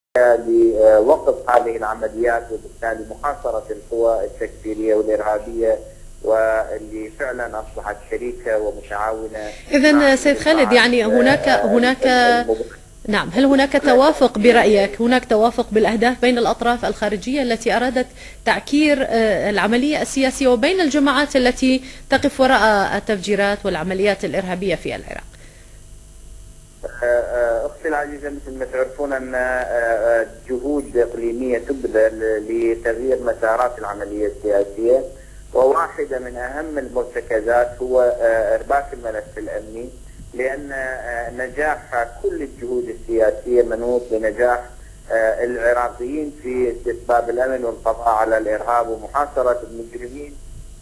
لوقف هذه العمليات وبالتالي محاصرة القوى التكفيرية والإرهابية واللي فعلا أصبحت شريكة ومتعاونة. إذن سيد خالد، يعني هناك نعم، هل هناك توافق برأيك، هناك توافق بالأهداف بين الأطراف الخارجية التي أرادت تعكير العملية السياسية وبين الجماعات التي تقف وراء التفجيرات والعمليات الإرهابية في العراق؟ أختي العزيزة، مثل ما تعرفون أن جهود إقليمية تبذل لتغيير مسارات العملية السياسية، وواحدة من أهم المرتكزات هو إرباك الملف الأمني، لأن نجاح كل الجهود السياسية منوط بنجاح العراقيين في استتباب الأمن والقضاء على الإرهاب ومحاصرة المجرمين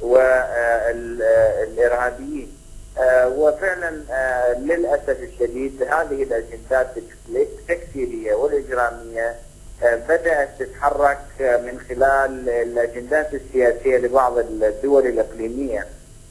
والإرهابيين. وفعلا للأسف الشديد هذه الأجندات التكفيرية والإجرامية بدأت تتحرك من خلال الأجندات السياسية لبعض الدول الإقليمية،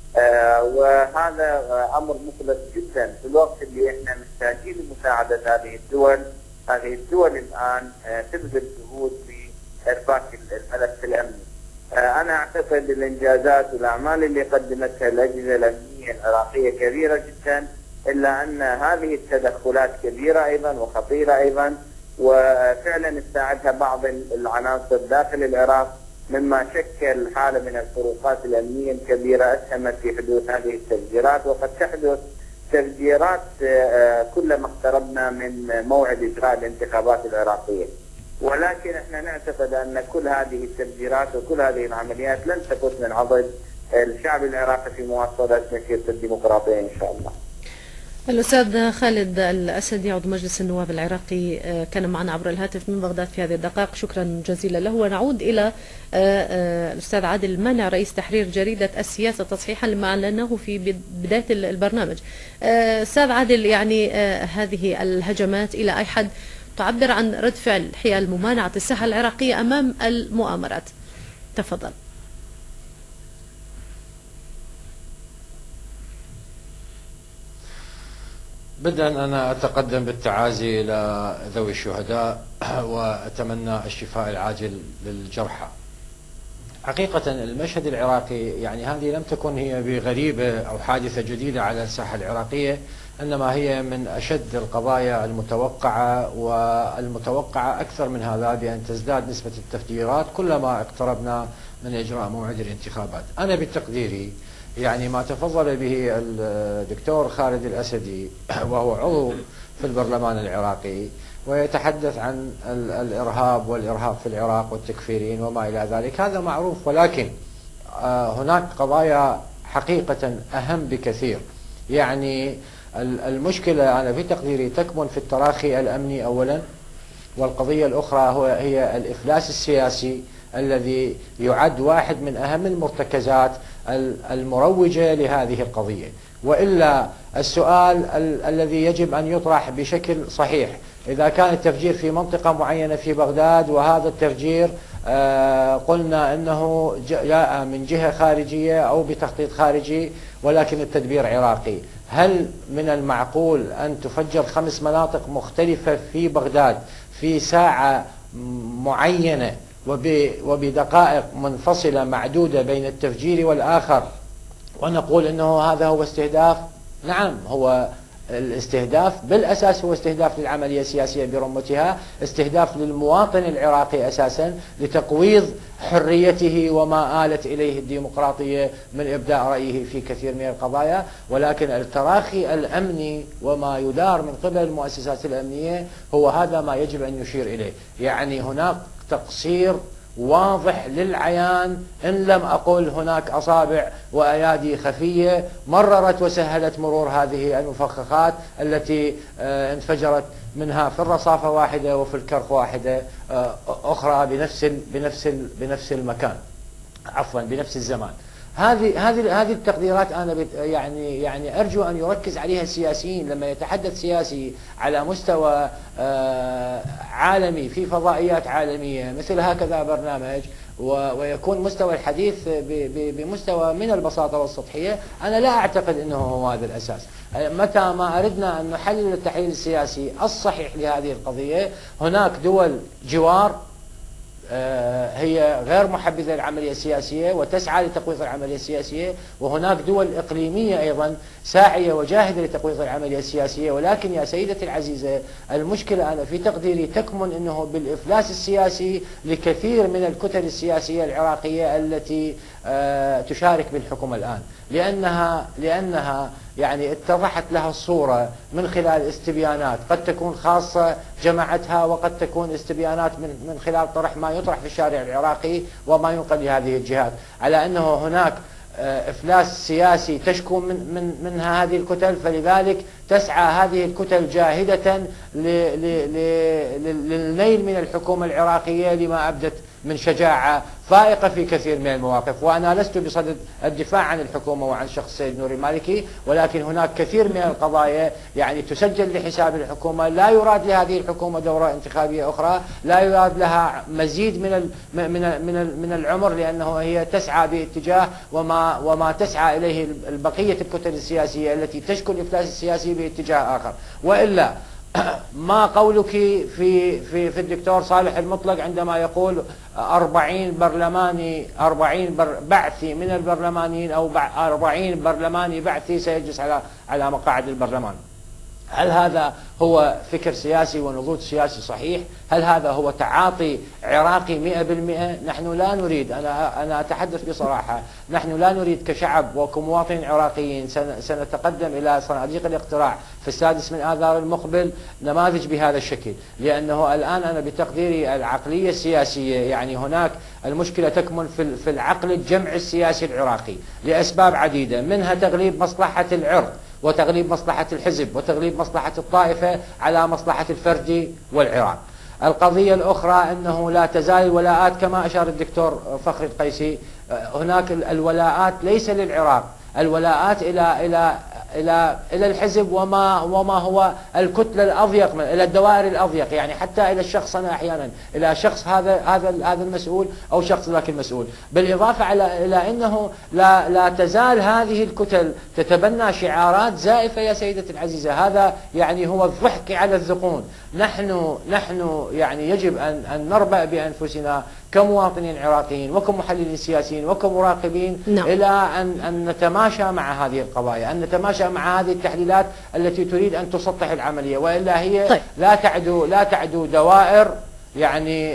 وهذا أمر مقلق جدا في الوقت اللي احنا محتاجين لمساعدة هذه الدول. هذه الدول الآن تبذل جهود في إرباك الملف الأمني. أنا أعتقد الإنجازات والأعمال اللي قدمتها الأجهزة الأمنية العراقية كبيرة جدا، إلا أن هذه التدخلات كبيرة أيضا وخطيرة أيضا، وفعلا استعدها بعض العناصر داخل العراق، مما شكل حالة من الفروقات الأمنية الكبيرة أسهمت في حدوث هذه التفجيرات. وقد تحدث تفجيرات كلما اقتربنا من موعد إجراء الانتخابات العراقية، ولكن احنا نعتقد أن كل هذه التفجيرات وكل هذه العمليات لن تفوت من عضد الشعب العراقي في مواصلة مسيرة الديمقراطية إن شاء الله. الأستاذ خالد الأسدي عضو مجلس النواب العراقي كان معنا عبر الهاتف من بغداد في هذه الدقائق، شكرا جزيلا له. ونعود إلى الأستاذ عادل المانع رئيس تحرير جريدة السياسة تصحيحا لما أعلناه في بداية البرنامج. أستاذ عادل، يعني هذه الهجمات إلى أي حد تعبر عن رد فعل حيال ممانعة الساحة العراقية أمام المؤامرات؟ تفضل. بدءا أنا أتقدم بالتعازي إلى ذوي الشهداء وأتمنى الشفاء العاجل للجرحى. حقيقة المشهد العراقي يعني هذه لم تكن هي بغريبة أو حادثة جديدة على الساحة العراقية، إنما هي من أشد القضايا المتوقعة، والمتوقعة أكثر من هذا بأن تزداد نسبة التفجيرات كلما اقتربنا من إجراء موعد الانتخابات. أنا بتقديري يعني ما تفضل به الدكتور خالد الأسدي وهو عضو في البرلمان العراقي ويتحدث عن الإرهاب في العراق والتكفيرين وما إلى ذلك، هذا معروف، ولكن هناك قضايا حقيقة أهم بكثير. يعني المشكلة أنا في تقديري تكمن في التراخي الأمني أولا، والقضية الأخرى هي الإفلاس السياسي الذي يعد واحد من أهم المرتكزات المروجة لهذه القضية. وإلا السؤال الذي يجب أن يطرح بشكل صحيح، إذا كان التفجير في منطقة معينة في بغداد وهذا التفجير قلنا أنه جاء من جهة خارجية أو بتخطيط خارجي ولكن التدبير عراقي، هل من المعقول أن تفجر 5 مناطق مختلفة في بغداد في ساعة معينة وبدقائق منفصلة معدودة بين التفجير والآخر ونقول أنه هذا هو استهداف؟ نعم، هو الاستهداف بالأساس هو استهداف للعملية السياسية برمتها، استهداف للمواطن العراقي أساسا لتقويض حريته وما آلت إليه الديمقراطية من إبداء رأيه في كثير من القضايا. ولكن التراخي الأمني وما يدار من قبل المؤسسات الأمنية هو هذا ما يجب أن يشير إليه. يعني هناك تقصير واضح للعيان، إن لم أقل هناك أصابع وأيادي خفية مررت وسهلت مرور هذه المفخخات التي انفجرت منها في الرصافة واحدة وفي الكرخ واحدة أخرى بنفس المكان، عفوا بنفس الزمان. هذه التقديرات أنا يعني أرجو أن يركز عليها السياسيين. لما يتحدث سياسي على مستوى عالمي في فضائيات عالمية مثل هكذا برنامج، ويكون مستوى الحديث بمستوى من البساطة والسطحية، أنا لا أعتقد أنه هو هذا الأساس. متى ما أردنا أن نحلل التحليل السياسي الصحيح لهذه القضية، هناك دول جوار هي غير محبذة للعملية السياسية وتسعى لتقويض العملية السياسية، وهناك دول إقليمية أيضا ساعية وجاهدة لتقويض العملية السياسية. ولكن يا سيدتي العزيزة، المشكلة أنا في تقديري تكمن أنه بالإفلاس السياسي لكثير من الكتل السياسية العراقية التي تشارك بالحكم الآن، لأنها يعني اتضحت لها الصورة من خلال استبيانات قد تكون خاصة جماعتها، وقد تكون استبيانات من خلال طرح ما يطرح في الشارع العراقي وما ينقل لهذه الجهات، على أنه هناك إفلاس سياسي تشكو منها هذه الكتل، فلذلك تسعى هذه الكتل جاهدة للنيل من الحكومة العراقية لما أبدت من شجاعة فائقة في كثير من المواقف. وأنا لست بصدد الدفاع عن الحكومة وعن شخص السيد نوري المالكي، ولكن هناك كثير من القضايا يعني تسجل لحساب الحكومة. لا يراد لهذه الحكومة دورة انتخابية أخرى، لا يراد لها مزيد من العمر، لأنه هي تسعى باتجاه وما تسعى إليه البقية الكتل السياسية التي تشكل الإفلاس السياسي باتجاه آخر. وإلا ما قولك في الدكتور صالح المطلق عندما يقول 40 بعثي من البرلمانيين أو 40 برلماني بعثي سيجلس على مقاعد البرلمان؟ هل هذا هو فكر سياسي ونضوج سياسي صحيح؟ هل هذا هو تعاطي عراقي 100%؟ نحن لا نريد، أنا أتحدث بصراحة، نحن لا نريد كشعب وكمواطنين عراقيين سنتقدم إلى صناديق الاقتراع في 6 آذار المقبل نماذج بهذا الشكل، لأنه الآن أنا بتقديري العقلية السياسية يعني هناك المشكلة تكمن في العقل الجمعي السياسي العراقي لأسباب عديدة، منها تغليب مصلحة العرق وتغليب مصلحة الحزب وتغليب مصلحة الطائفة على مصلحة الفرد والعراق. القضية الأخرى أنه لا تزال الولاءات كما أشار الدكتور فخر القيسي، هناك الولاءات ليس للعراق، الولاءات إلى الحزب وما هو الكتلة الأضيق إلى الدوائر الأضيق، يعني حتى إلى الشخص، أنا أحيانا إلى شخص هذا المسؤول أو شخص ذاك المسؤول، بالإضافة إلى أنه لا تزال هذه الكتل تتبنى شعارات زائفة يا سيدتي العزيزة. هذا يعني هو الضحك على الذقون. نحن يعني يجب أن نربأ بأنفسنا كمواطنين عراقيين وكمحللين سياسيين وكمراقبين إلى أن نتماشى مع هذه القضايا، أن نتماشى مع هذه التحليلات التي تريد أن تسطح العملية، وإلا هي طيب. لا تعدو دوائر يعني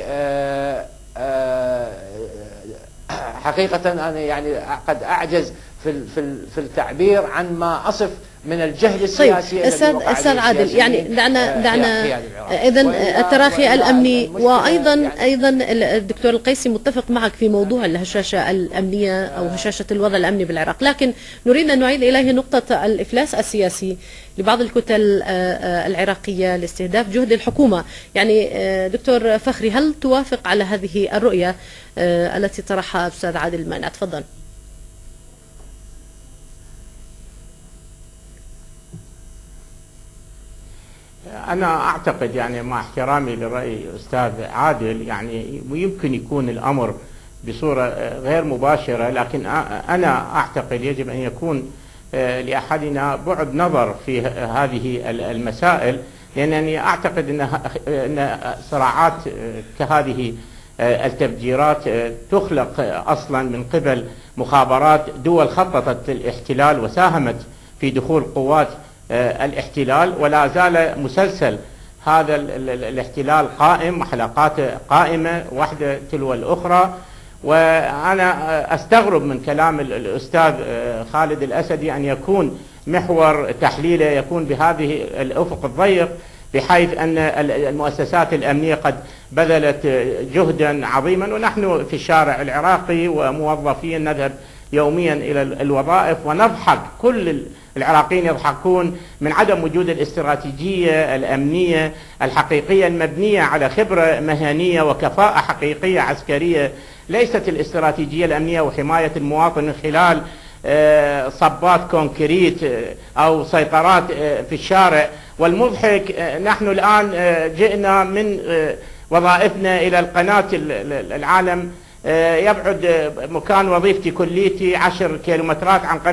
حقيقة أنا يعني قد أعجز في التعبير عن ما أصف من الجهل السياسي. طيب أستاذ عادل، يعني دعنا إذا التراخي الأمني، وأيضا الدكتور القيسي متفق معك في موضوع الهشاشة الأمنية أو هشاشة الوضع الأمني بالعراق، لكن نريد أن نعيد إليه نقطة الإفلاس السياسي لبعض الكتل العراقية لاستهداف جهد الحكومة. يعني دكتور فخري، هل توافق على هذه الرؤية التي طرحها أستاذ عادل المانع؟ تفضل. أنا أعتقد يعني مع احترامي لرأي أستاذ عادل يعني يمكن يكون الأمر بصورة غير مباشرة، لكن أنا أعتقد يجب أن يكون لأحدنا بعد نظر في هذه المسائل، لأنني أعتقد أن صراعات كهذه التفجيرات تخلق أصلا من قبل مخابرات دول خططت الاحتلال وساهمت في دخول قوات الاحتلال، ولا زال مسلسل هذا الاحتلال قائم وحلقاته قائمة واحدة تلو الأخرى. وأنا أستغرب من كلام الأستاذ خالد الأسدي أن يكون محور تحليله يكون بهذه الأفق الضيق، بحيث أن المؤسسات الأمنية قد بذلت جهدا عظيما، ونحن في الشارع العراقي وموظفين نذهب يوميا إلى الوظائف ونضحك، كل العراقيين يضحكون من عدم وجود الاستراتيجية الأمنية الحقيقية المبنية على خبرة مهنية وكفاءة حقيقية عسكرية، ليست الاستراتيجية الأمنية وحماية المواطن من خلال صبات كونكريت أو سيطرات في الشارع. والمضحك نحن الآن جئنا من وظائفنا إلى القناة العالم يبعد مكان وظيفتي كليتي 10 كيلومترات عن قرية